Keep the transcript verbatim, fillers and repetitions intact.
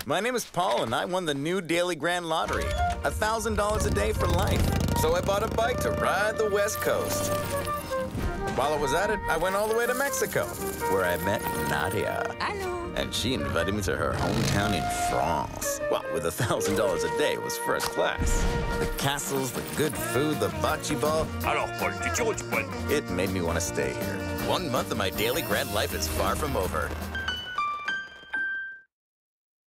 My name is Paul, and I won the new Daily Grand Lottery. a thousand dollars a day for life. So I bought a bike to ride the West Coast. While I was at it, I went all the way to Mexico, where I met Nadia. Hello. And she invited me to her hometown in France. Well, with a thousand dollars a day, it was first class. The castles, the good food, the bocce ball. Alors, Paul, tu tires ou tu pointes? It made me want to stay here. One month of my Daily Grand life is far from over.